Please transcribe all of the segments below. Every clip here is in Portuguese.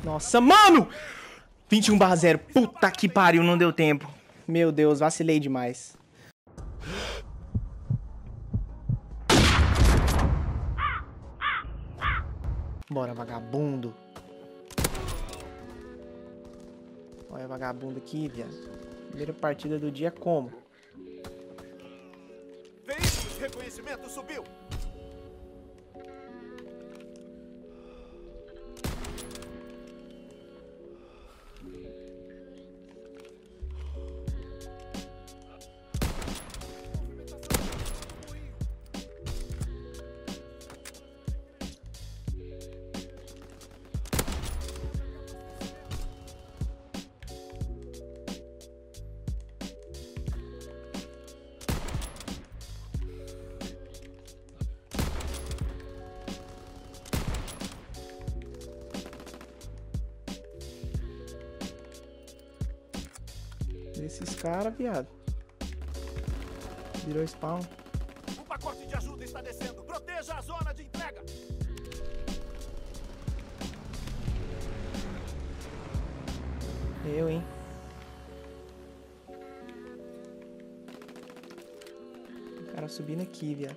Nossa, mano! 21/0. Puta que pariu, não deu tempo. Meu Deus, vacilei demais. Bora, vagabundo. Olha, vagabundo aqui, viado. Primeira partida do dia como? Veículo de reconhecimento subiu. Esses caras, viado. Virou spawn. O pacote de ajuda está descendo. Proteja a zona de entrega. Eu, hein? O cara subindo aqui, viado.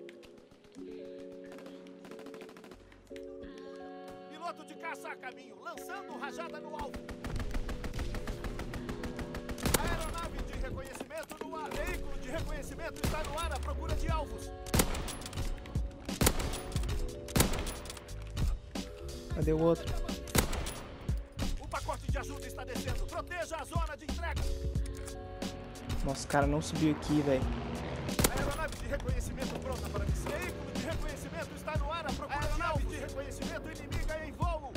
Piloto de caça a caminho, lançando rajada no alvo. Aeronave de reconhecimento no ar. Veículo de reconhecimento está no ar à procura de alvos. Cadê o outro? O pacote de ajuda está descendo. Proteja a zona de entrega. Nossa, o cara não subiu aqui, velho. Aeronave de reconhecimento pronta para missão. Veículo de reconhecimento está no ar à procura de alvos. Aeronave de reconhecimento inimiga em voo.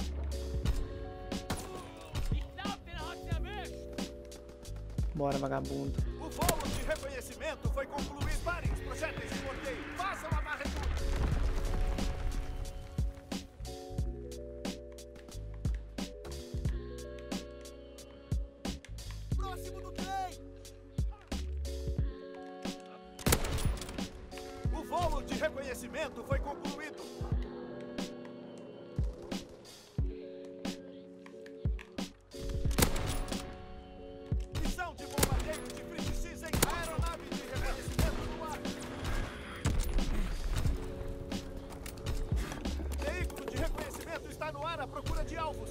Bora, vagabundo. O voo de reconhecimento foi concluído. Parem os projéteis de bloqueio. Façam a varredura. Próximo do trem. O voo de reconhecimento foi concluído. Missão de bombardeio de British em aeronave de reconhecimento no ar. Veículo de reconhecimento está no ar à procura de alvos.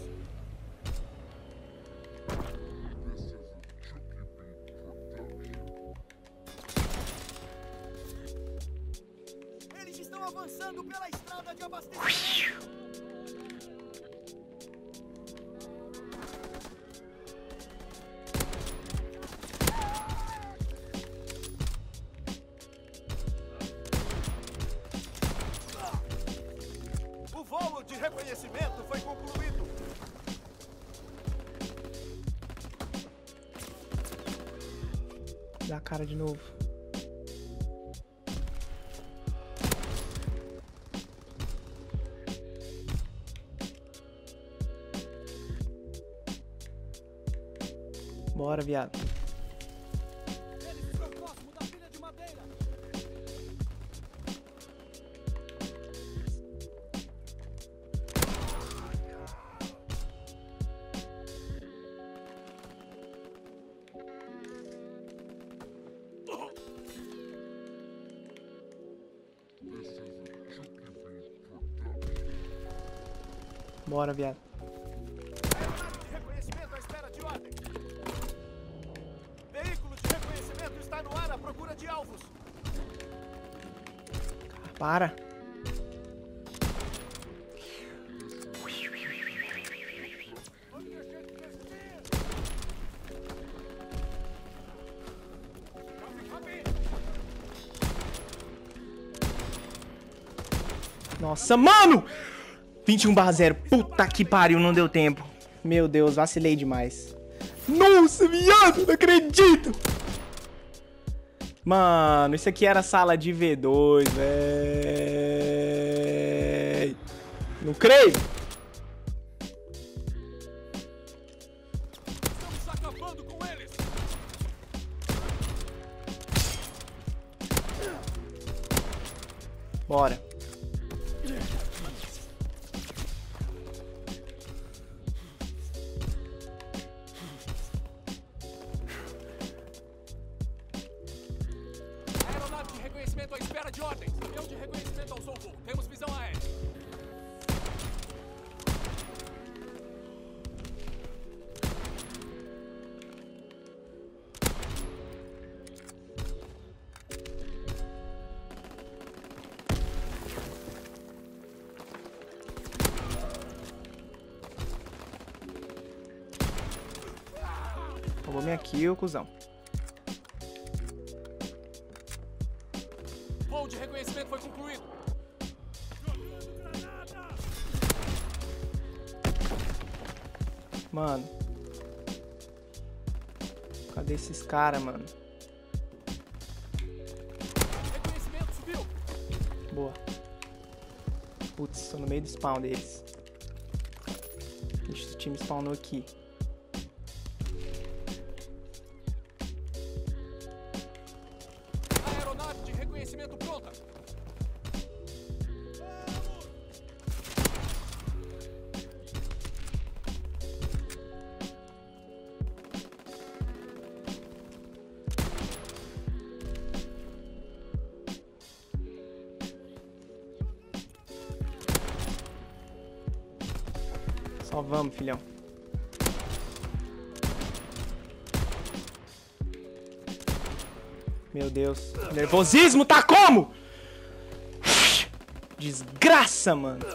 Eles estão avançando pela estrada de abastecimento. O voo de reconhecimento foi concluído. Dá a cara de novo. Bora, viado. Eles estão próximo da pilha de madeira. Bora, viado. Aeronave de reconhecimento à espera de ordem. Veículo de reconhecimento está no ar à procura de alvos. Para. Nossa, mano! 21/0. Puta que pariu, não deu tempo. Meu Deus, vacilei demais. Nossa, viado, não acredito! Mano, isso aqui era sala de V2, véi. Não creio. Estamos acabando com eles. Bora. de ordens. Avião de reconhecimento ao voo. Temos visão aérea. Roubou minha kill, cuzão. Voo de reconhecimento foi concluído. Mano. Cadê esses caras, mano? Reconhecimento subiu. Boa. Putz, tô no meio do spawn deles. Ixi, o time spawnou aqui. Aeronave de reconhecimento pronta. Só vamos, filhão. Meu Deus. Nervosismo tá como? Desgraça, mano.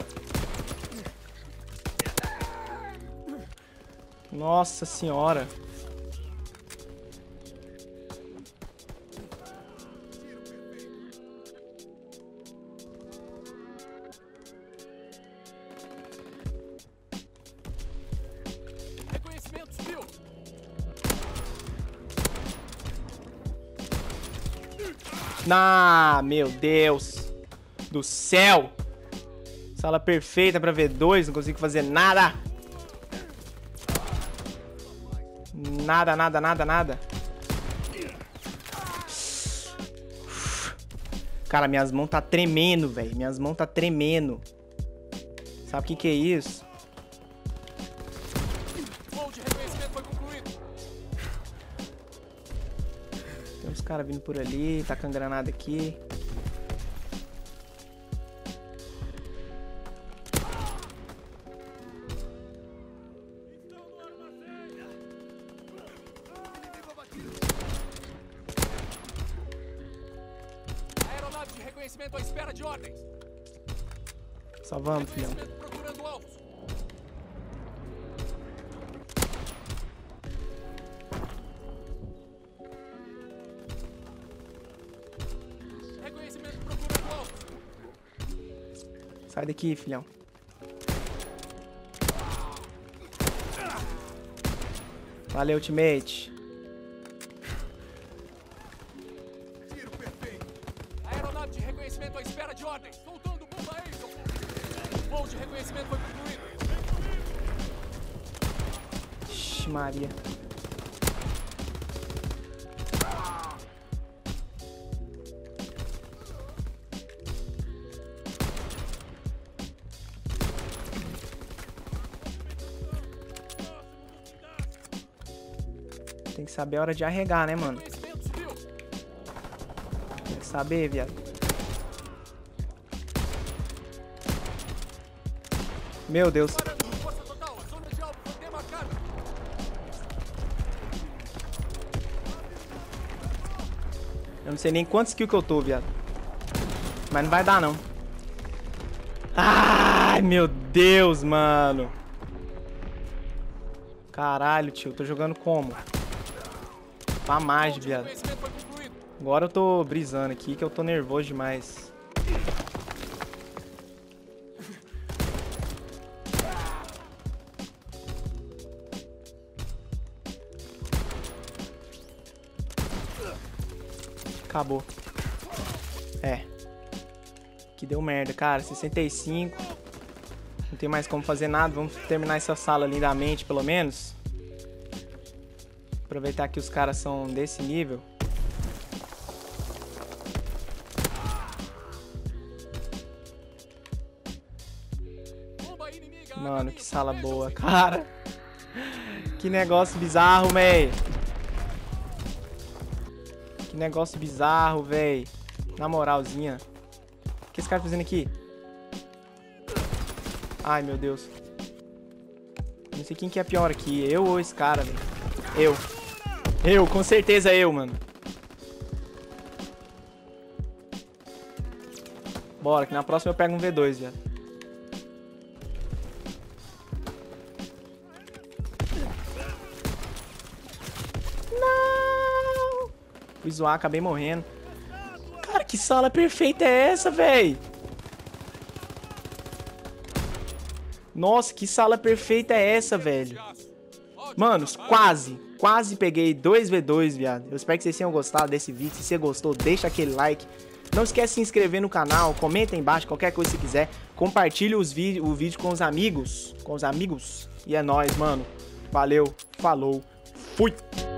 Nossa senhora. Reconhecimento subiu. Ah, meu Deus do céu. Sala perfeita pra V2, não consigo fazer nada. Nada, nada, nada, nada. Cara, minhas mãos tá tremendo, velho. Minhas mãos tá tremendo. Sabe o que é isso? Voo de reconhecimento foi concluído. Tem uns caras vindo por ali, tacando granada aqui. Aeronave de reconhecimento à espera de ordens. Só vamos, filhão. Reconhecimento procurando alvos. Reconhecimento procurando alvos. Sai daqui, filhão. Valeu, ultimate. Aeronave de reconhecimento à espera de ordens. Soltando bomba aí, seu povo. Voo de reconhecimento foi concluído. Ixi, Maria. Tem que saber a hora de arregar, né, mano? Reconhecimento subiu. Tem que saber, viado. Meu Deus. Parando, força total. A zona de alvo foi demarcada. Eu não sei nem quantos kills que eu tô, viado. Mas não vai dar, não. Ai, meu Deus, mano. Caralho, tio. Tô jogando como? Pra mais, Voo de viado. reconhecimento foi concluído. Agora eu tô brisando aqui, que eu tô nervoso demais. Acabou. É. Que deu merda, cara. 65. Não tem mais como fazer nada. Vamos terminar essa sala lindamente, pelo menos. Aproveitar que os caras são desse nível. Bomba inimiga. Mano, que sala boa, cara. Que negócio bizarro, véi. Que negócio bizarro, véi. Na moralzinha. O que esse cara tá fazendo aqui? Ai, meu Deus. Não sei quem que é pior aqui. Eu ou esse cara, velho? Eu, com certeza eu, mano. Bora, que na próxima eu pego um V2, velho. Não! Fui zoar, acabei morrendo. Cara, que sala perfeita é essa, velho? Nossa, que sala perfeita é essa, velho? Manos, quase peguei 2v2, viado. Eu espero que vocês tenham gostado desse vídeo. Se você gostou, deixa aquele like. Não esquece de se inscrever no canal, comenta aí embaixo, qualquer coisa que você quiser. Compartilha o vídeo com os amigos. E é nóis, mano. Valeu, falou, fui!